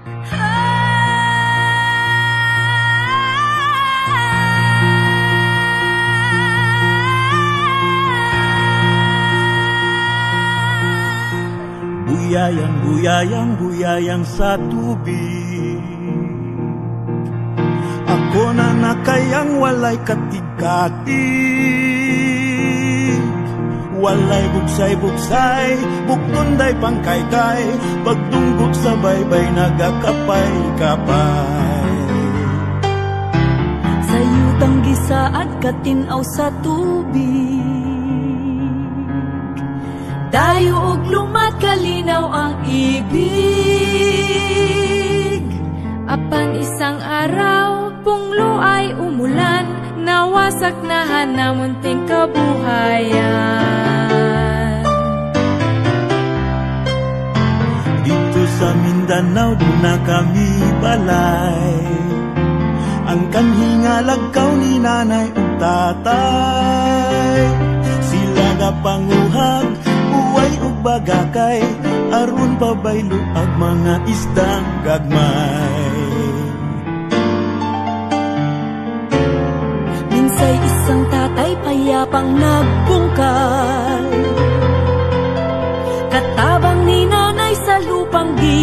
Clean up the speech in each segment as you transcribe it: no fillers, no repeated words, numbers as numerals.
Buyayang, buyayang, buyayang sa tubig. Ako na nakayang walay katig-katig. Walay bugsay-bugsay, buktunday pangkaykay. Pagtunggok sa baybay, nagakapay-kapay. Sa yutang gisaad katinaw sa tubig. Dayo og lumat kalinaw ang ibig. Apan isang araw, punglo ay umulan. Nawasak na hanamunting kabuhayan. Dito sa Mindanao, doon na kami balay. Ang kanhing alagkaw ni nanay ug tatay. Sila nga panguhag, uway ug bagakay. Aron pabaylo ang mga isdang gagmay. Minsay isang tatay payapang nagbungkal. Katabang ni nanay sa lupang di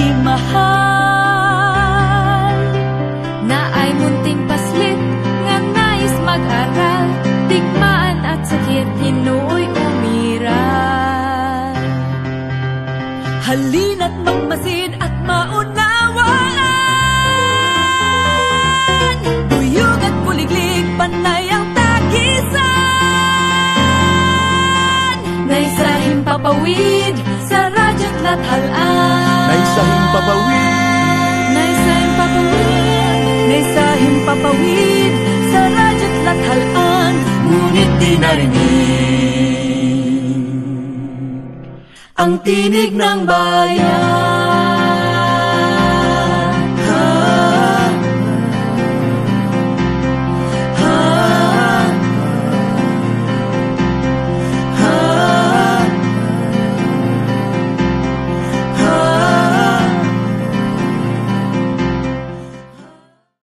mahal. Naay munting paslit nga nais mag-aral. Digmaan at sakit hinuoy umiral. Halina't magmasid at maunawaan. Buyog at kuliglig, panay ang tagisan. Naisahing papawid sa radyat lathalan. Naisahing papawid, naisahing papawid, naisahing papawid sa radyat lathalan. Ngunit di narinig ang tinig ng bayan.